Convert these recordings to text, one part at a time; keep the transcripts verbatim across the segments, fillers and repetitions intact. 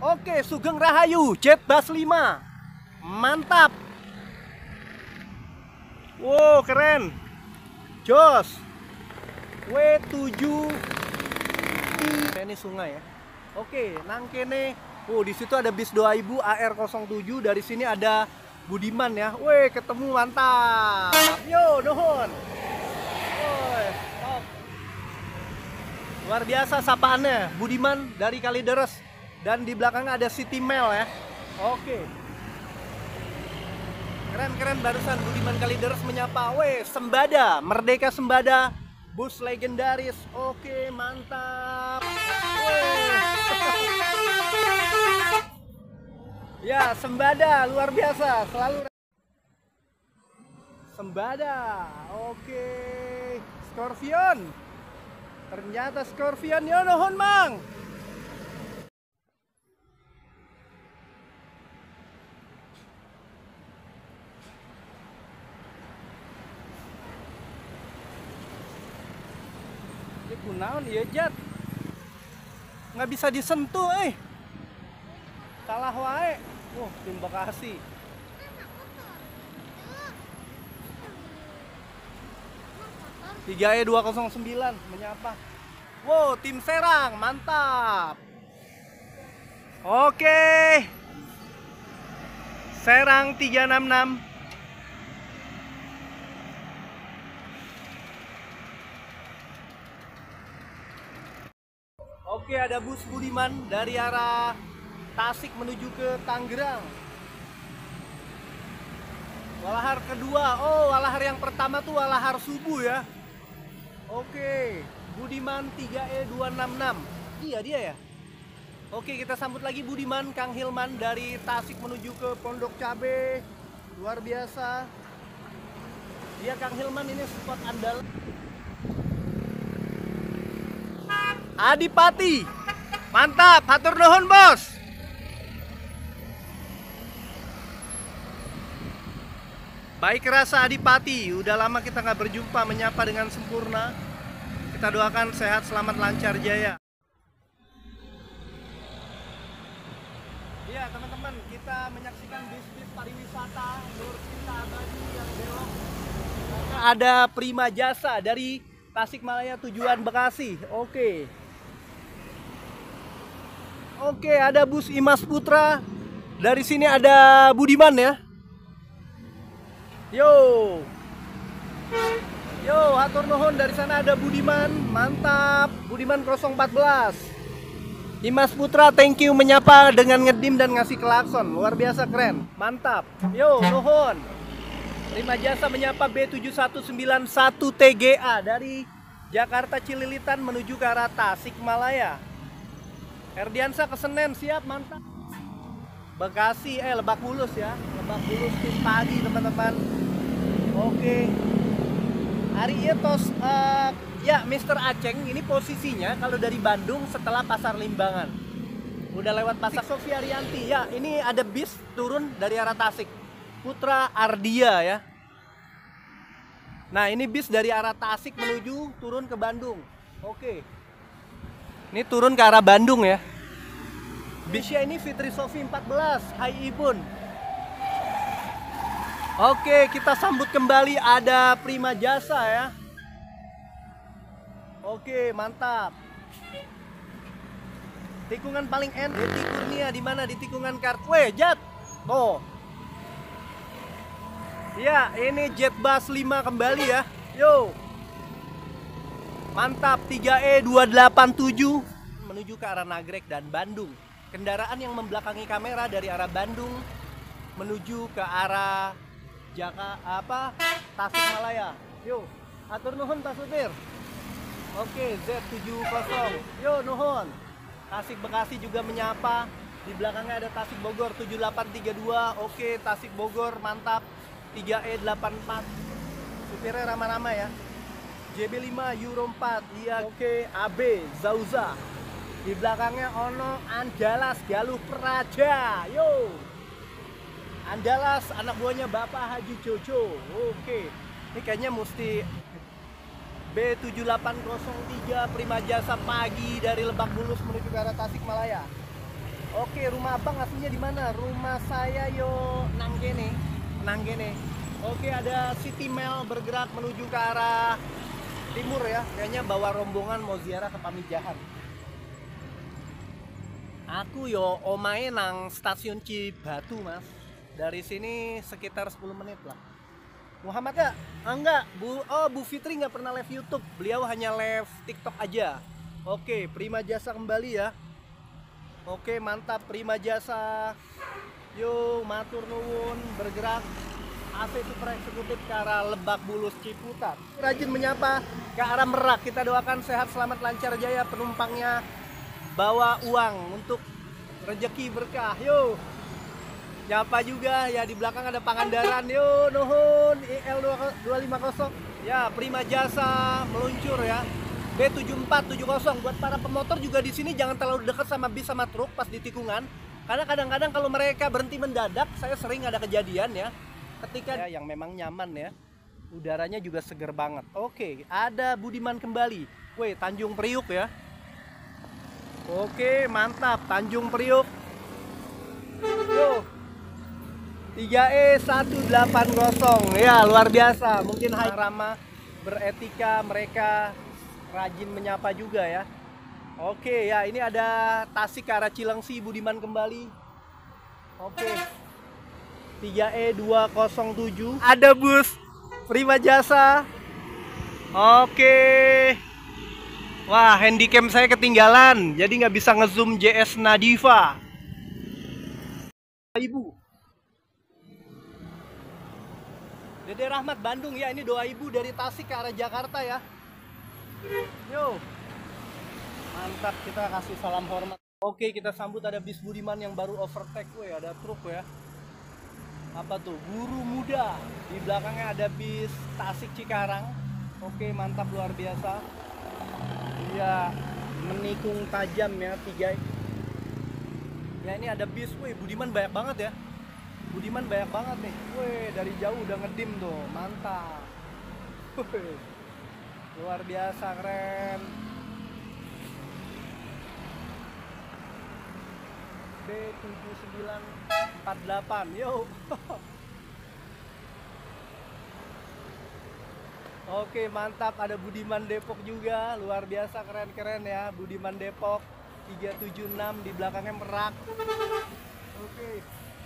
Oke, Sugeng Rahayu Jet Bus lima. Mantap. Wow, keren. Jos. W tujuh. Ini sungai ya. Oke, nang kene. Oh, di situ ada bis dua ribu A R nol tujuh. Dari sini ada Budiman ya. Weh, ketemu, mantap. Yo, nuhun. Woi, top. Luar biasa sapaannya. Budiman dari Kalideres. Dan di belakangnya ada City Mail ya. Oke. Keren-keren barusan Budiman Kalideres menyapa. Weh, Sembada, Merdeka Sembada. Bus legendaris. Oke, mantap. Weh. Ya, Sembada luar biasa, selalu Sembada. Oke. Scorpion. Ternyata Scorpion, yo nuhun, Mang. Ini kunaon ieu Jet? Nggak bisa disentuh eh. Salah wae. Wah, oh, tim Bekasi. tiga E dua nol sembilan menyapa. Wow, tim Serang, mantap. Oke. Serang tiga enam enam. Oke, ada bus Budiman dari arah Tasik menuju ke Tangerang. Walahar kedua. Oh, walahar yang pertama tuh walahar subuh ya. Oke, Budiman tiga E dua enam enam. Iya dia ya. Oke, kita sambut lagi Budiman, Kang Hilman dari Tasik menuju ke Pondok Cabe. Luar biasa. Iya, Kang Hilman, ini spot andal. Adipati. Mantap, hatur nuhun, Bos. Baik rasa Adipati, udah lama kita nggak berjumpa, menyapa dengan sempurna. Kita doakan sehat, selamat, lancar, jaya. Iya teman-teman, kita menyaksikan bis-bis pariwisata Nur Cinta Abadi yang belok. Ada Prima Jasa dari Tasikmalaya tujuan Bekasi. Oke. Oke, ada bus Imas Putra. Dari sini ada Budiman ya. Yo, yo, hatur nuhun, dari sana ada Budiman, mantap, Budiman nol empat belas. Imas Putra, thank you menyapa dengan ngedim dan ngasih klakson, luar biasa keren, mantap. Yo, nuhun. Prima Jasa menyapa B tujuh satu sembilan satu T G A dari Jakarta Cililitan menuju ke arah Tasikmalaya. Erdiansa ke Senen, siap, mantap. Bekasi, eh Lebak Bulus ya, Lebak Bulus tim pagi teman-teman. Oke, hari ini tos uh, ya Mister Aceng ini posisinya kalau dari Bandung setelah Pasar Limbangan. Udah lewat Pasar Sofia Rianti ya. Ini ada bis turun dari arah Tasik, Putra Ardia ya. Nah ini bis dari arah Tasik menuju turun ke Bandung. Oke, ini turun ke arah Bandung ya. Bisnya ini Fitri Sofi empat belas, hai Ibun. Oke, kita sambut kembali ada Prima Jasa ya. Oke, mantap. Tikungan paling end, Deti Kurnia di mana di tikungan Kartwe, Jet. Oh. Ya, ini Jet Bus lima kembali ya. Yo. Mantap, tiga E dua delapan tujuh menuju ke arah Nagrek dan Bandung. Kendaraan yang membelakangi kamera dari arah Bandung menuju ke arah Jaka apa Tasikmalaya. Yo, atur nuhun Pak Supir. Oke, Z tujuh nol. Yo, nuhun. Tasik Bekasi juga menyapa. Di belakangnya ada Tasik Bogor tujuh delapan tiga dua. Oke, Tasik Bogor mantap. tiga E delapan empat. Supirnya ramah-ramah ya. J B lima Euro empat. Iya, oke, A B Zauza. Di belakangnya ono Andalas Galuh Praja. Yo. Andalas anak buahnya Bapak Haji Jojo. Oke. Ini kayaknya mesti B tujuh delapan nol tiga Prima Jasa pagi dari Lebak Bulus menuju ke arah Tasikmalaya. Oke, Oke, rumah abang aslinya di mana? Rumah saya yo Nanggene, Nanggene. Oke, ada City Mail bergerak menuju ke arah timur ya. Kayaknya bawa rombongan mau ziarah ke Pamijahan. Aku yo omae nang stasiun Cibatu, Mas. Dari sini sekitar sepuluh menit lah. Muhammad ya? Ah, enggak, Bu. Oh, Bu Fitri nggak pernah live YouTube. Beliau hanya live TikTok aja. Oke, Prima Jasa kembali ya. Oke, mantap Prima Jasa. Yo, matur nuwun bergerak A C Super Eksekutif ke arah Lebak Bulus Ciputat. Rajin menyapa ke arah Merak. Kita doakan sehat, selamat, lancar jaya penumpangnya. Bawa uang untuk rezeki berkah. Yo. Nyapa juga ya, di belakang ada Pangandaran. Yo, nuhun I L dua lima nol. Ya, Prima Jasa meluncur ya. B tujuh empat tujuh nol. Buat para pemotor juga di sini jangan terlalu dekat sama bis sama truk pas di tikungan. Karena kadang-kadang kalau mereka berhenti mendadak, saya sering ada kejadian ya. Ketika ya, yang memang nyaman ya. Udaranya juga seger banget. Oke, ada Budiman kembali. Weh, Tanjung Priuk ya. Oke, mantap Tanjung Priuk. Yo. tiga E satu delapan nol. Ya, luar biasa. Mungkin Hai Rama beretika, mereka rajin menyapa juga ya. Oke, ya ini ada Tasik ke arah Cilengsi, Budiman kembali. Oke. tiga E dua nol tujuh. Ada bus Prima Jasa. Oke. Wah, handycam saya ketinggalan, jadi nggak bisa ngezoom J S Nadifa. Ibu. Dede Rahmat Bandung ya, ini doa ibu dari Tasik ke arah Jakarta ya. Yo. Mantap, kita kasih salam hormat. Oke, kita sambut ada bis Budiman yang baru overtake, weh, ada truk ya. Apa tuh? Guru Muda. Di belakangnya ada bis Tasik Cikarang. Oke, mantap, luar biasa. Iya, menikung tajam ya, tiga. Ya ini ada bis, weh, Budiman banyak banget ya. Budiman banyak banget nih. Weh, dari jauh udah ngedim tuh, mantap. Weh, luar biasa, keren. B tujuh sembilan empat delapan, yo. Oke, mantap, ada Budiman Depok juga, luar biasa, keren-keren ya. Budiman Depok tiga tujuh enam, di belakangnya Merak. Oke.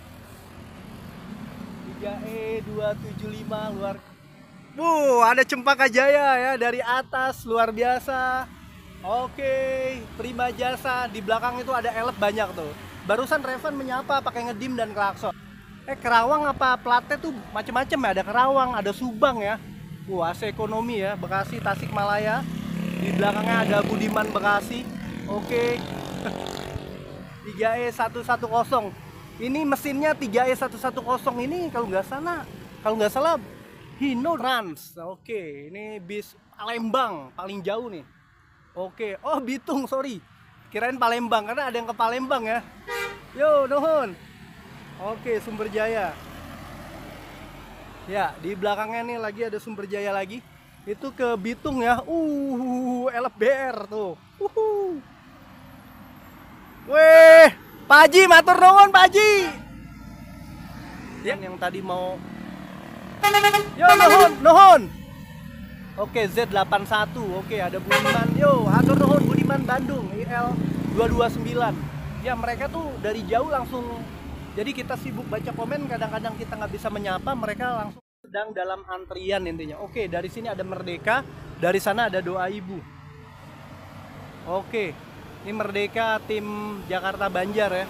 tiga E dua tujuh lima, luar. Wuh, ada Cempaka Jaya ya dari atas, luar biasa. Oke, Prima Jasa, di belakang itu ada elep banyak tuh. Barusan Revan menyapa pakai ngedim dan klakson. Eh, Kerawang apa platnya tuh macem-macem ya, ada Kerawang, ada Subang ya. Wah, A C ekonomi ya, Bekasi, Tasikmalaya. Di belakangnya ada Budiman Bekasi. Oke. tiga E satu satu nol. Ini mesinnya tiga E satu satu nol ini kalau nggak salah, kalau nggak salah Hino Trans. Oke, ini bis Palembang paling jauh nih. Oke, oh Bitung, sorry. Kirain Palembang karena ada yang ke Palembang ya. Yo, nuhun. Oke, Sumber Jaya. Ya, di belakangnya nih lagi ada Sumber Jaya lagi. Itu ke Bitung ya. Uh, L F B R tuh. Uhuh. Weh, Pak Haji, matur nuwun Pak Haji. Ya, yang tadi mau. Yo, nuhun, nuhun. Oke, Z delapan satu. Oke, ada Budiman. Yo, hatur nuhun Budiman Bandung I L dua dua sembilan. Ya, mereka tuh dari jauh langsung. Jadi kita sibuk baca komen, kadang-kadang kita nggak bisa menyapa, mereka langsung sedang dalam antrian intinya. Oke, dari sini ada Merdeka, dari sana ada Doa Ibu. Oke, ini Merdeka tim Jakarta Banjar ya.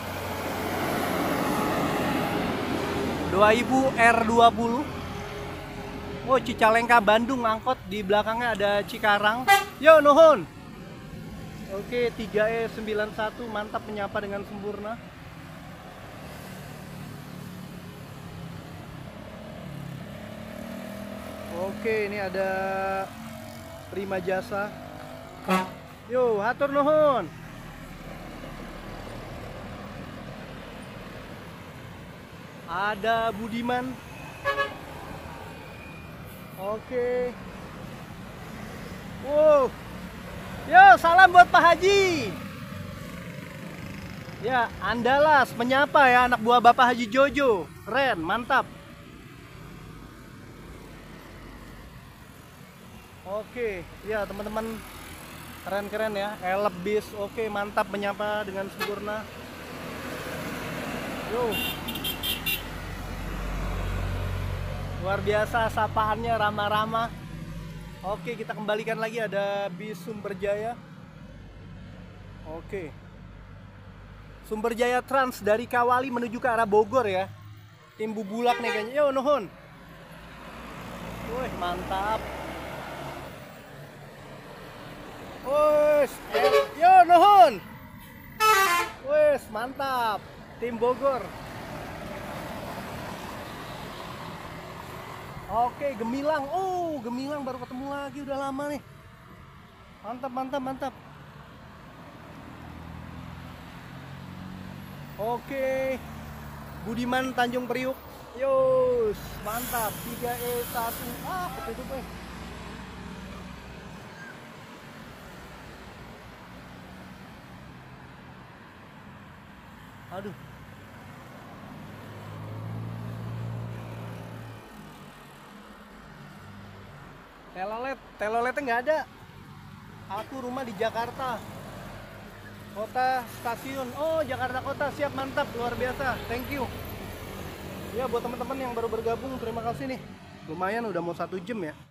Doa Ibu R dua puluh. Oh, Cicalengka Bandung angkot, di belakangnya ada Cikarang. Yo, nuhun. Oke, tiga E sembilan satu, mantap menyapa dengan sempurna. Oke, ini ada Prima Jasa. Yo, hatur nuhun. Ada Budiman. Oke. Wow. Yo, salam buat Pak Haji. Ya, Andalas menyapa ya anak buah Bapak Haji Jojo. Keren, mantap. Oke, ya teman-teman, keren-keren ya. Elep bis, oke, mantap menyapa dengan sempurna. Yo. Luar biasa sapaannya, ramah-ramah. Oke, kita kembalikan lagi, ada bis Sumberjaya. Oke. Sumberjaya Trans dari Kawali menuju ke arah Bogor ya. Tim Bubulak nih kayaknya. Yo, nuhun. Wih, mantap. Wih, eh, yo, nuhun. Wih, mantap. Tim Bogor. Oke, Gemilang. Oh, Gemilang baru ketemu lagi, udah lama nih. Mantap, mantap, mantap. Oke, Budiman Tanjung Priuk. Yos, mantap. tiga E satu. Ah, ketutup eh. Aduh. Telolet, teloletnya nggak ada. Aku rumah di Jakarta. Kota stasiun. Oh, Jakarta Kota, siap, mantap, luar biasa. Thank you. Ya, buat teman-teman yang baru bergabung, terima kasih nih. Lumayan udah mau satu jam ya.